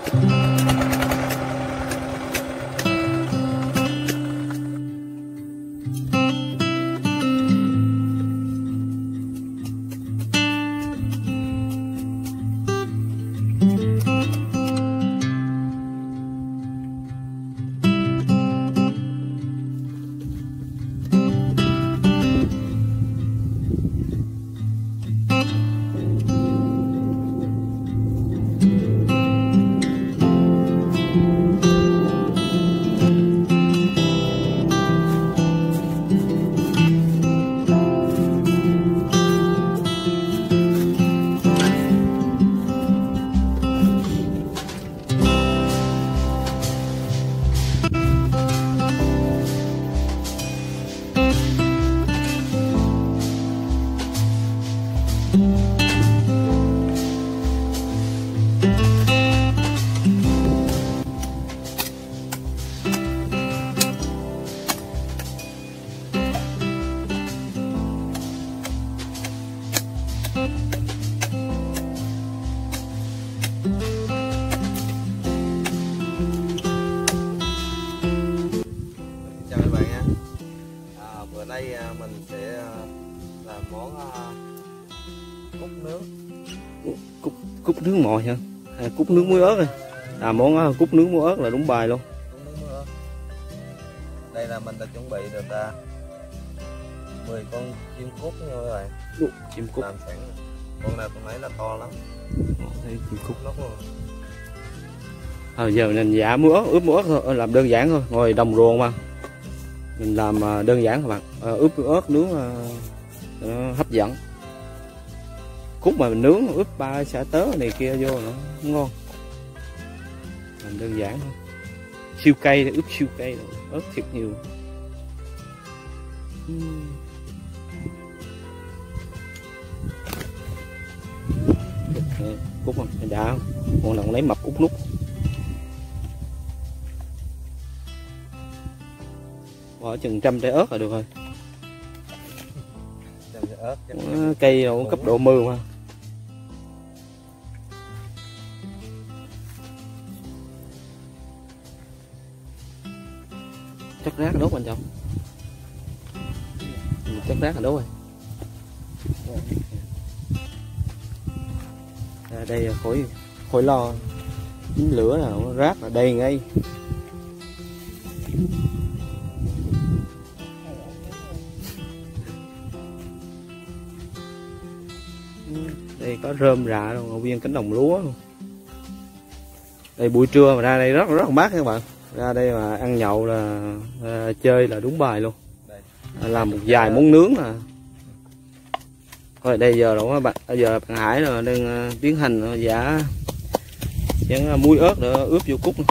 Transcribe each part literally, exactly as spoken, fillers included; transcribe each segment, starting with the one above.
Đây mình sẽ làm món cút nướng. Cút, cút nướng mồi hả? À, cút nướng muối ớt này. À, món cút nướng muối ớt là đúng bài luôn. Cút nướng muối ớt. Đây là mình đã chuẩn bị được uh, mười con chim cút nha các bạn. Chim cút. Làm sẵn. Con nào con nấy là to lắm. Đây, chim cút lắm luôn. À, giờ mình giả muối ớt, ướp muối ớt thôi, làm đơn giản thôi, ngồi đồng ruộng mà. Mình làm đơn giản các bạn, à, ướp ớt nướng uh, hấp dẫn. Cút mà mình nướng ướp ba xả tớ này kia vô nó ngon. Làm đơn giản thôi. Siêu cây ướp siêu cây ớt thiệt nhiều. uhm. Cút không đã không? Con nào lấy mập út nút. Bỏ chừng trăm trái ớt là được rồi. Ớt, cây đâu cấp độ mưa mà. Chắc rác đốt bên trong. Chắc rác là đốt rồi. À, đây là khỏi khỏi lo dính lửa nào rác là đầy ngay. Đây có rơm rạ luôn, ngồi viên cánh đồng lúa luôn. Đây buổi trưa mà ra đây rất rất là mát các bạn. Ra đây mà ăn nhậu là à, chơi là đúng bài luôn. À, làm một vài món nướng là. Rồi đây giờ rồi bạn, bây giờ bạn Hải rồi đang uh, tiến hành uh, giả chén uh, muối ớt để ướp vô cút.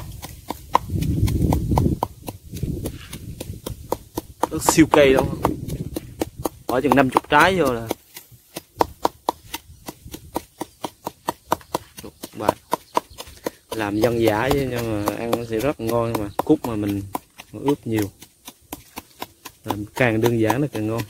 Rất siêu cây đâu. Bỏ chừng năm mươi trái vô là. Bạn làm dân dã chứ nhưng mà ăn sẽ rất ngon, mà cút mà mình ướp nhiều làm càng đơn giản nó càng ngon.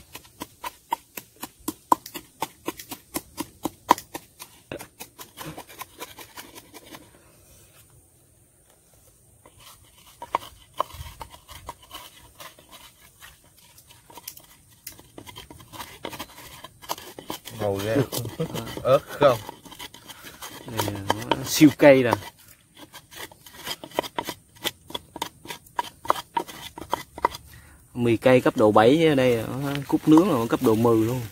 Ngầu ghê. Ớt không? Đây là nó siêu cây nè. Mì cây cấp độ bảy ở đây cút nướng là cấp độ mười luôn.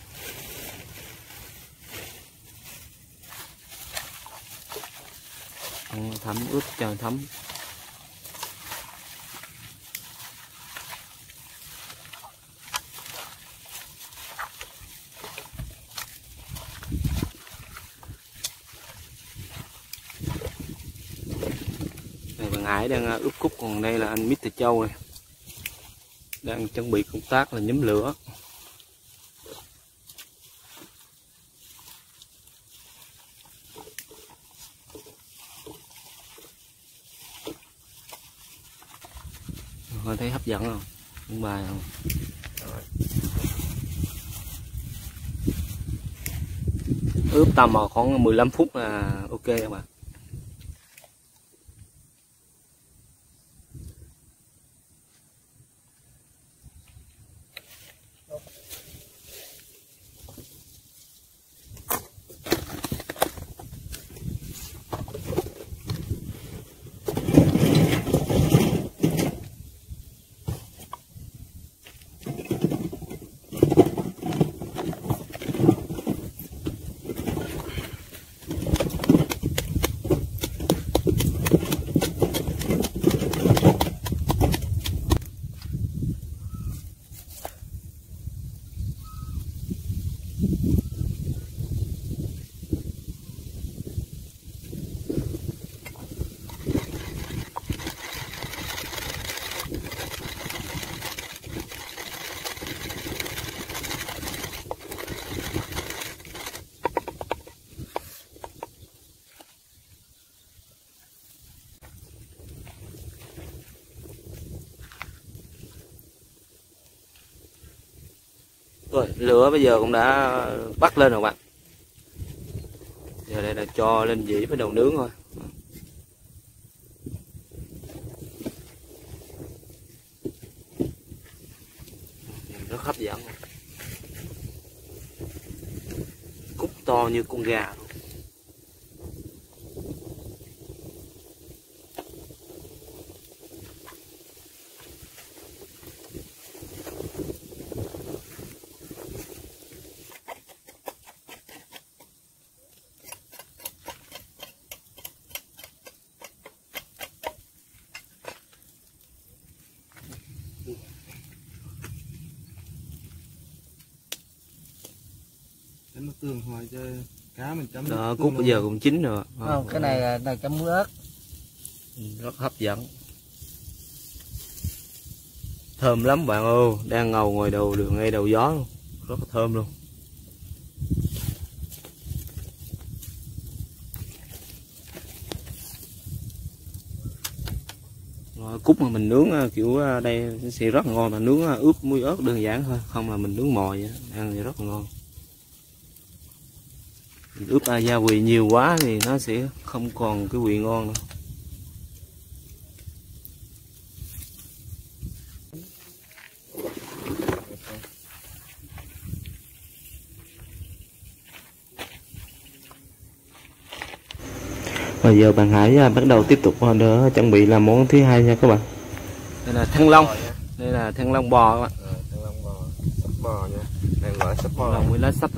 Thấm ướp cho thấm. Bạn Hải đang ướp cút, còn đây là anh mít Châu này đang chuẩn bị công tác là nhóm lửa. Coi thấy hấp dẫn không? Những bài không? Ướp tầm khoảng mười lăm phút là ok các bạn. Rồi lửa bây giờ cũng đã bắt lên rồi bạn. Giờ đây là cho lên dĩ với đầu nướng thôi. Rất hấp dẫn. Cúc to như con gà luôn. Chấm nước tương thôi chứ cá mình chấm Đó, cúc bây giờ cũng chín rồi. Không, cái này là, là chấm muối ớt. Rất hấp dẫn. Thơm lắm bạn ơi, đang ngầu ngoài đầu đường ngay đầu gió luôn. Rất là thơm luôn. Rồi, cúc mà mình nướng kiểu đây sẽ rất là ngon, mà nướng ướp muối ớt đơn giản thôi, không là mình nướng mồi vậy, ăn thì rất là ngon. Mình ướp gia vị nhiều quá thì nó sẽ không còn cái vị ngon nữa. Bây giờ bạn Hải bắt đầu tiếp tục đỡ chuẩn bị làm món thứ hai nha các bạn. Đây là thanh long, đây là thanh long bò các bạn. À, thanh long bò, sắp bò nha. Này gọi sắp bò. Lòng với lá sách.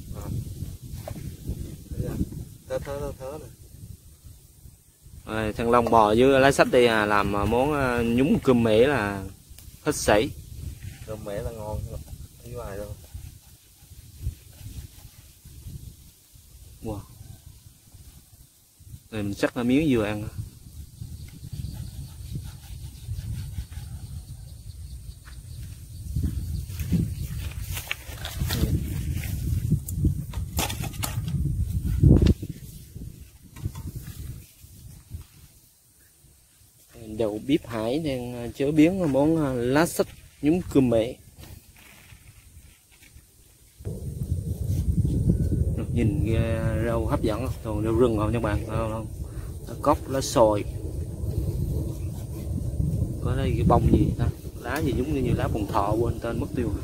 Thớ thớ thớ thớ này. Rồi, thanh long bò với lá sách đây à, làm món nhúng cơm mễ là hết sảy. Cơm mễ là ngon lắm. Thấy hoài luôn. Wow. Rồi mình chắc là miếng vừa ăn. Đầu bếp Hải đang chế biến món lá sách nhúng cơm mễ. Nhìn rau hấp dẫn không? Còn rau rừng không các bạn? Không, không. Lá cóc, lá sồi. Có đây cái bông gì ta? Lá gì giống như, như lá bồng thọ, quên tên mất tiêu.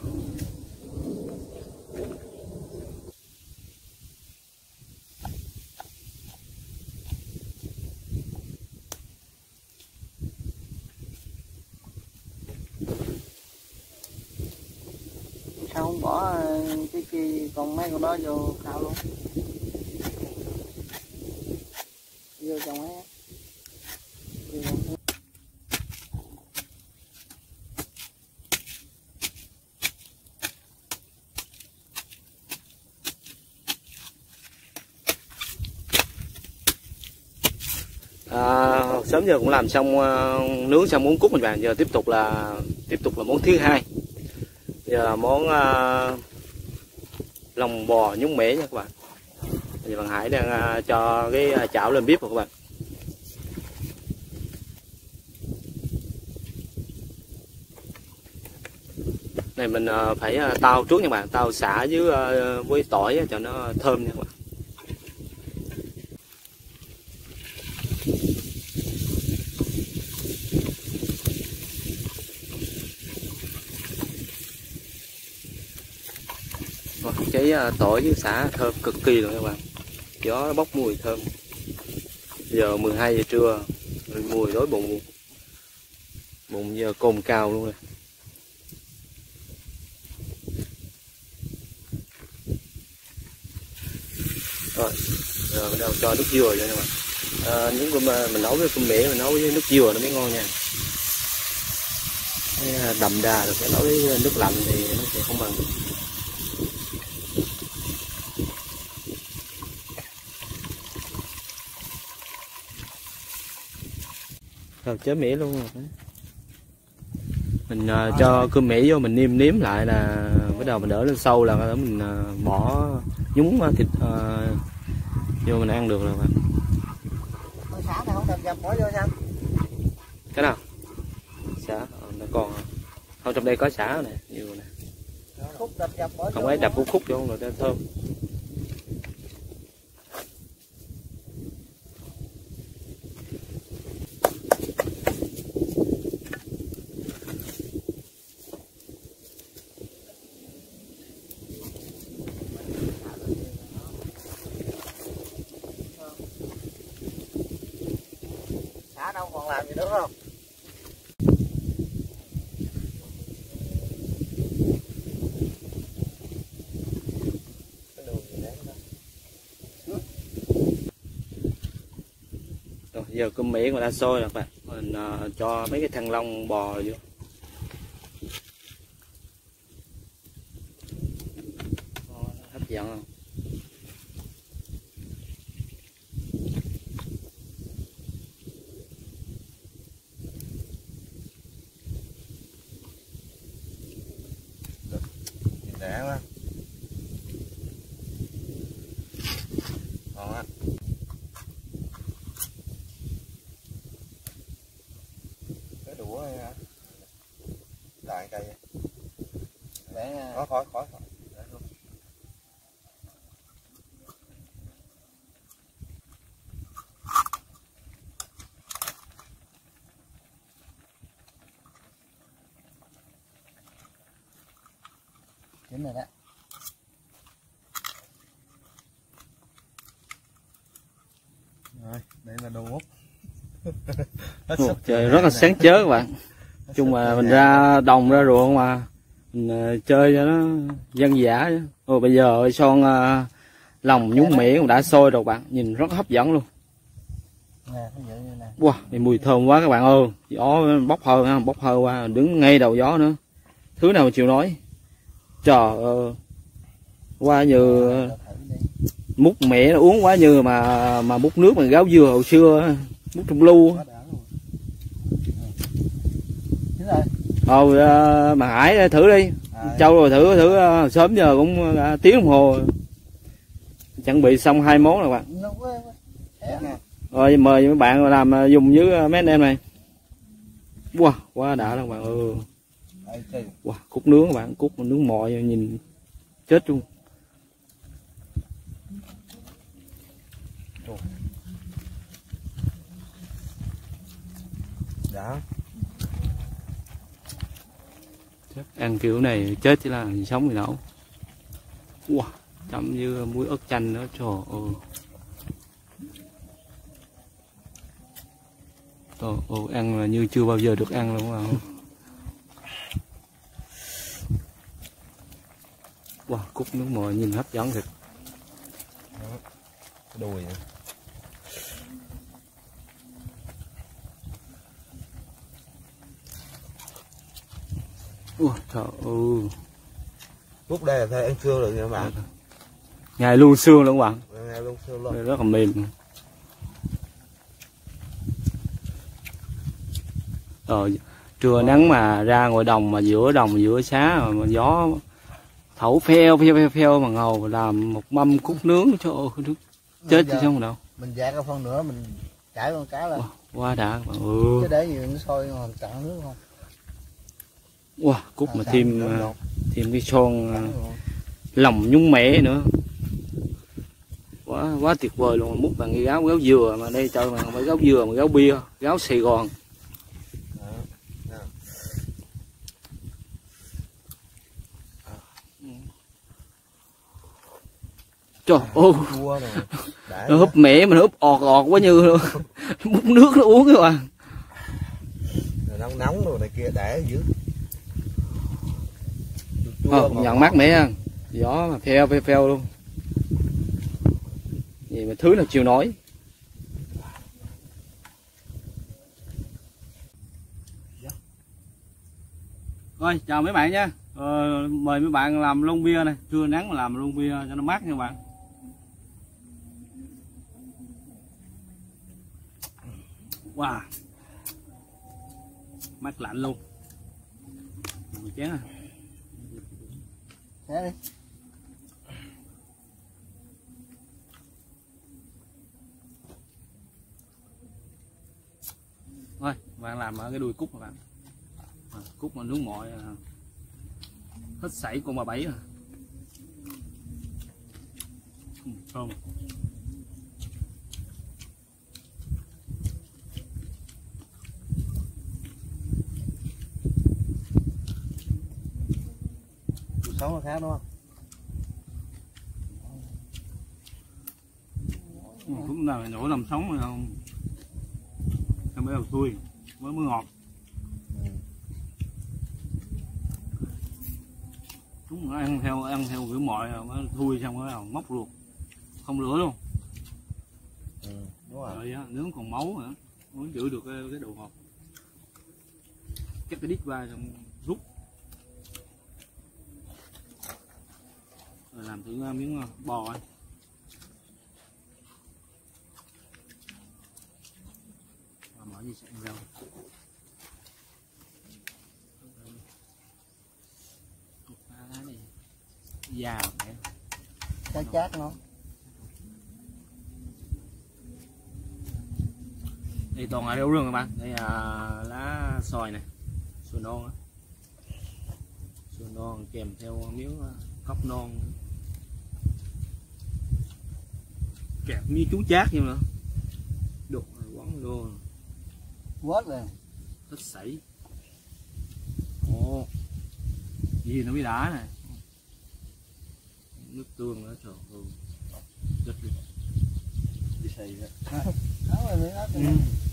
Sao không bỏ cái kia còn mấy con đó vô khảo luôn, vô trồng ấy. À, sớm giờ cũng làm xong uh, nướng xong món cút mình bạn, giờ tiếp tục là tiếp tục là món thứ hai. Giờ là món uh, lòng bò nhúng mễ nha các bạn. Giờ bạn Hải đang uh, cho cái uh, chảo lên bếp rồi các bạn. Này mình uh, phải uh, tao trước nha bạn, tao xả với uh, với tỏi cho nó thơm nha các bạn. Cái tỏi với xả thơm cực kỳ luôn các bạn, gió nó bốc mùi thơm. Giờ mười hai giờ trưa, mùi đói bụng, bụng giờ cồn cào luôn rồi. Rồi, giờ bắt đầu cho nước dừa cho các bạn. À, những cơm mình nấu với cơm mễ mình nấu với nước dừa nó mới ngon nha. Cái đậm đà rồi cái nấu với nước lạnh thì nó sẽ không bằng. Rồi chế mễ luôn rồi. Mình uh, cho cơm mễ vô mình nêm nếm lại là bắt đầu mình đỡ lên sâu là để mình uh, bỏ nhúng thịt uh, vô mình ăn được rồi bạn. Xả này không cần dập bỏ vô sao? Cái nào? Xả, ờ, nó còn không, trong đây có xả này, nhiều nè. khúc đập dập bỏ Không ấy đập khúc khúc vô rồi cho thơm. Xả đâu còn làm gì nữa không? Rồi giờ cơm miệng mà đã sôi rồi các bạn, mình uh, cho mấy cái thăng long bò vô. Hấp dẫn không? Đã quá. Ngon á. Cái đũa này hả? Đại cây. Để Có khỏi khỏi khỏi. Để luôn. chín rồi đó. Rồi, đây là đồ Úc. Ồ, trời rất là sáng chớ các bạn. Chung mà mình ra đồng ra ruộng mà mình uh, chơi cho nó dân dã chứ. Ồ, bây giờ son uh, lòng nhúng mẻ cũng đã sôi rồi bạn, nhìn rất hấp dẫn luôn. Nè, ví dụ như nè. Wow, này mùi thơm quá các bạn ơi, gió bốc hơi ha, bốc hơi qua đứng ngay đầu gió nữa, thứ nào mà chịu nói. Trời ơi, qua như múc mẻ nó uống quá như mà mà múc nước mà gáo dừa hồi xưa, múc trong lu. Ồ, mà Hải thử đi, Châu rồi thử thử sớm giờ cũng tiếng đồng hồ, chuẩn bị xong hai món rồi bạn. Rồi mời mấy bạn làm dùng với mấy anh em này. Wow, quá đã các bạn ơi. Wow, cút nướng các bạn, cút nướng mọi nhìn chết luôn. Đã. Chắc ăn kiểu này chết chứ là gì sống gì nấu. Wow, chấm với muối ớt chanh nữa, trời ơi. Trời ơi, ăn là như chưa bao giờ được ăn luôn mà. Wow, cút nước mồi nhìn hấp dẫn thiệt. Đùi nữa. Ủa, trời ơi. Cút đây là thay ăn xương được nha các bạn. Ngày luôn xương luôn các bạn. Ngày luôn xương luôn. Rất là mềm. Rồi trưa nắng mà ra ngoài đồng mà giữa đồng giữa xá mà gió thổi pheo pheo pheo pheo mà ngầu làm một mâm cút nướng, trời ơi chết chứ không đâu. Mình dạt ra phân nữa mình chảy con cá lên. Wow, quá đã các bạn. Ừ. Chứ để gì nó sôi còn cạn nước không. Wow, cút mà thêm thêm cái son lòng nhúng mẻ nữa. Quá quá tuyệt vời luôn, múc bằng cái gáo gáo dừa mà đây trời mà không phải gáo dừa mà gáo bia, gáo Sài Gòn. Trời ơi, nó húp mẻ mà nó húp ọt ọt quá như luôn. Múc nước nó uống các bạn. Nóng nóng rồi này kia để dưới. Ờ, nhận mát mẻ ha, gió mà pheo pheo pheo luôn. Gì mà thứ nào chịu nổi. Rồi chào mấy bạn nha. Ờ, mời mấy bạn làm lon bia này, trưa nắng mà làm lon bia cho nó mát nha các bạn. Wow, mát lạnh luôn. Một chén à. Thế đi. Thôi, bạn làm ở cái đuôi cút mà bạn. À, cút mà nướng mọi. À. Hết sảy con bà bảy à. Ừ, thơm. Cuộc sống nó khác đúng không? Ừ, cũng là nhổ làm sống rồi không. Em mới đầu thui mới mới ngọt. Ừ. Chúng nó ăn theo ăn theo kiểu mọi nó thui xong rồi móc ruột không lửa luôn. Ừ, đúng rồi. Rồi á, nướng còn máu nữa muốn giữ được cái, cái độ ngọt. Cắt cái đít qua xong rút. Rồi làm thử miếng bò ấy. Mở gì sẵn rau da chát chát nó. Đây toàn là rau rừng các bạn. Đây là lá xoài này, xoài non á, xoài non kèm theo miếng cóc non kẹp như chú chát vậy mà đục quấn luôn Quết rồi. hết sảy. Ồ gì nó mới đá này, nước tương nữa trời ơi rất là Đi xì đó. Đó rồi mới nói ừ.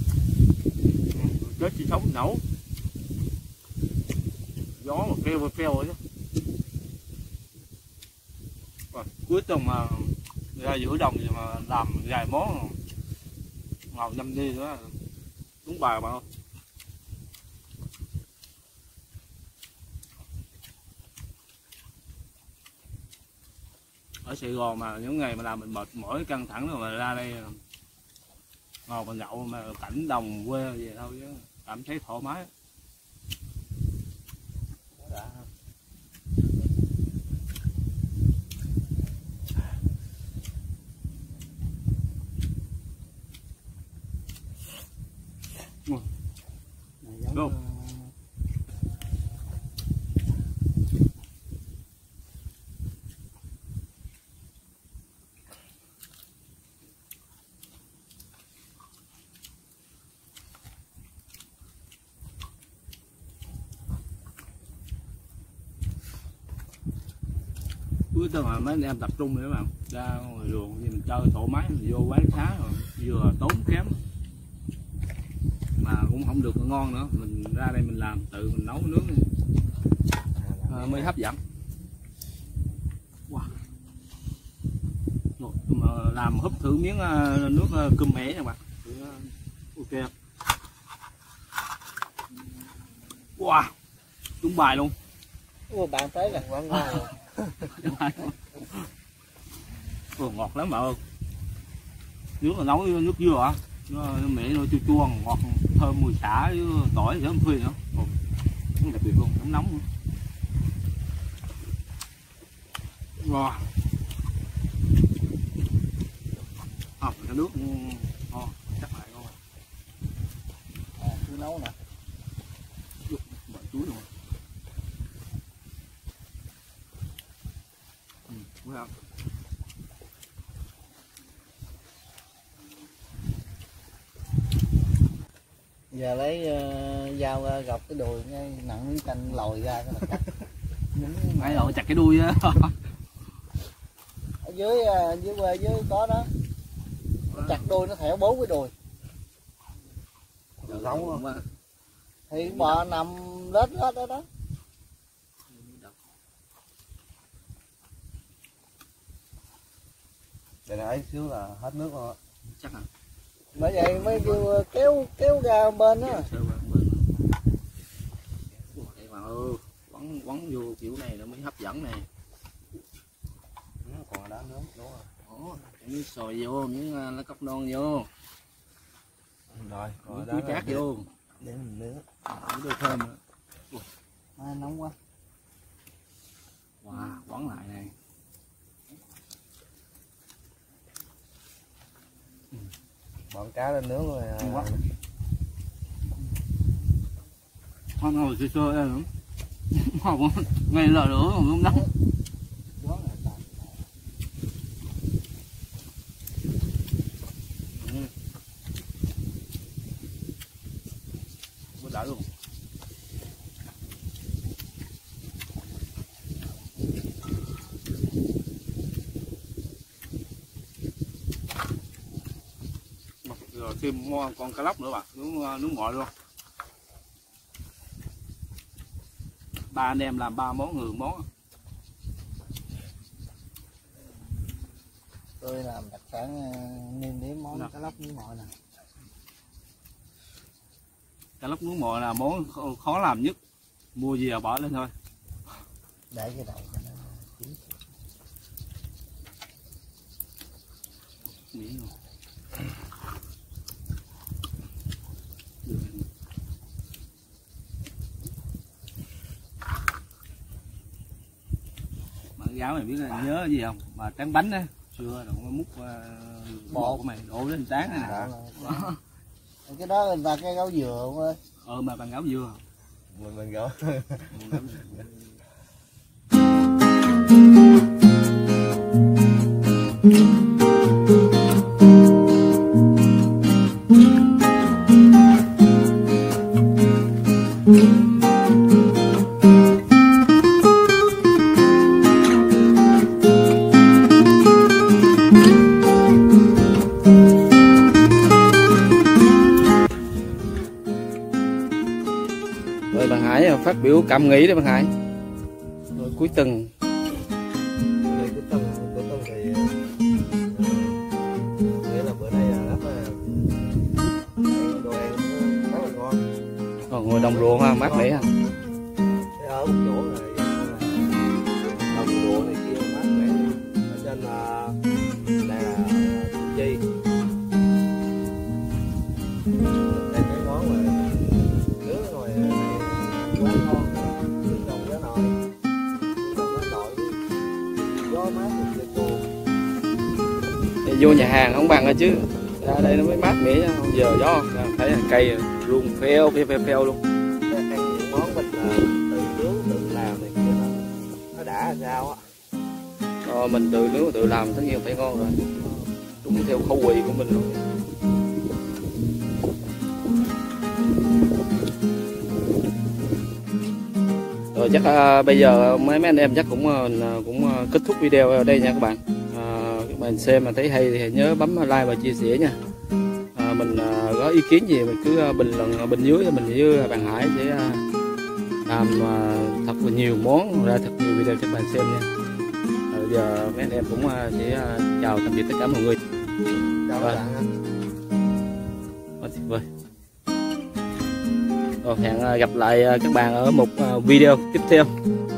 Chết chỉ sống nấu gió mà phèo phèo chứ. Rồi, cuối tuần mà ra giữa đồng gì mà làm vài món ngồi năm đi nữa đúng bài bạn không? Ở Sài Gòn mà những ngày mà làm mình mệt mỏi căng thẳng rồi mà ra đây ngồi mà nhậu mà cảnh đồng quê về thôi chứ cảm thấy thoải mái. Đã. Đúng. Cuối tuần là mấy anh em tập trung rồi các bạn, ra ngoài ruộng thì mình chơi thoải mái, mình vô quán xá rồi vừa tốn kém mà cũng không được ngon nữa, mình ra đây mình làm tự mình nấu nướng à, mới hấp dẫn. Wow. Rồi, mà làm húp thử miếng nước cơm mẻ nha bạn. Ok. Wow, trúng bài luôn. Ủa bạn tới là quán ngon rồi. Ồ, ngọt lắm bạn ơi. Nước là nấu nước dừa á, nó mẻ nó chua chua ngọt thơm mùi xả với tỏi nữa phi nữa. Ồ, nó đặc biệt luôn, nóng nóng nữa. Wow. À, cái nước ngon, chắc lại ngon. À, cứ nấu nè. Bận chuối luôn. Ừ, đúng không? Giờ lấy uh, dao ra gọt cái đùi ngay nặng miếng canh lòi ra cái là cắt. Phải lội chặt cái đuôi á. Ở dưới uh, dưới quê dưới có đó. Nó chặt đuôi nó thẻo bốn cái đùi. Giống không? Thì bò nằm lết hết đó đó. Để ấy xíu là hết nước rồi. Chắc à. Bởi vậy mới kêu kéo kéo ra bên á. Đây mà ơi, quấn quấn vô kiểu này nó mới hấp dẫn này. Nó còn đá nướng đúng rồi. Ồ, miếng xoài vô, miếng lá cóc non vô. Rồi, Miếng chuối chát vô. Để mình nướng. Miếng đôi thơm nữa. À, nóng quá. Wow, quấn lại này. Bọn cá lên nướng rồi. Quá. Ngon ngồi sơ sơ nữa. Không, ngay là lửa mà không nóng. Đã luôn. Rồi thêm con cá lóc nữa bà, nước nước ngọt luôn. Ba anh em làm ba món, người món. Tôi làm đặc sản nêm nếm món cá lóc nước ngọt nè. Cá lóc nước ngọt là món khó làm nhất, mua gì à bỏ lên thôi. Để cái đầu cho nó chín. Miếng rồi. Bạn giáo mày biết là nhớ gì không? Mà tráng bánh á, xưa rồi nó múc uh, bột của mày đổ lên tráng này nè. Cái đó và cái gáo dừa không ơi. Ờ mà bằng gáo dừa. Mình mình gõ. Rồi bạn Hải phát biểu cảm nghĩ đấy bạn Hải. Rồi cuối tuần. Đây cuối tuần, cuối tuần thì nghĩa là bữa nay là rất là đồ ăn rất là ngon. Ờ, ngồi đồng ruộng ha, mát mẻ ha. Thế ở một chỗ là đồng ruộng này kia mát mẻ. Ở trên là đây là chi. Đây cái món mà nướng rồi quá ngon, trồng giá nồi, trồng giá nồi, gió mát thì cô. Thì vô nhà hàng không bằng rồi chứ, ra đây nó mới mát mẻ, không giờ gió thấy cây rung phèo phèo phèo phèo luôn. Ăn những món mình là tự nướng tự làm này kia nó nó đã là sao á. Ờ, mình tự nướng tự làm tất nhiên phải ngon rồi, đúng theo khẩu vị của mình luôn. Rồi chắc uh, bây giờ mấy mấy anh em chắc cũng uh, cũng uh, kết thúc video ở đây nha các bạn. Uh, các bạn xem mà thấy hay thì nhớ bấm like và chia sẻ nha. Uh, mình uh, có ý kiến gì mình cứ uh, bình luận ở bên dưới, mình với bạn Hải sẽ uh, làm uh, thật là nhiều món, ra thật nhiều video cho các bạn xem nha. Uh, bây giờ mấy anh em cũng uh, sẽ uh, chào tạm biệt tất cả mọi người. Chào các bạn anh. Quá tuyệt vời. Rồi, hẹn gặp lại các bạn ở một video tiếp theo.